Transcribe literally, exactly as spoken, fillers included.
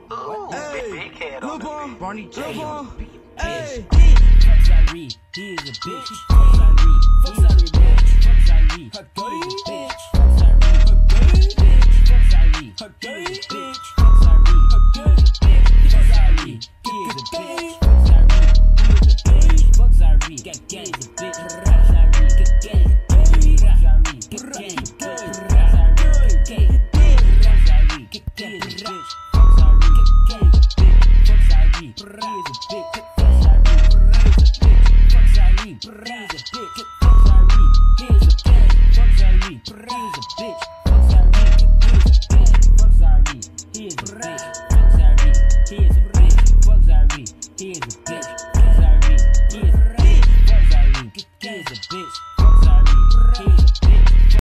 Ooh, Hey, big head Lil on the Ball, beat. Barney J. Lil Ball, hey. Fuck Zyrie, he is a bitch. Fuck Zyrie, fuck Zyrie, bitch. Fuck Zyrie, he is a bitch. Fuck Zyrie, bitch. Fuck Zyrie, he is a bitch.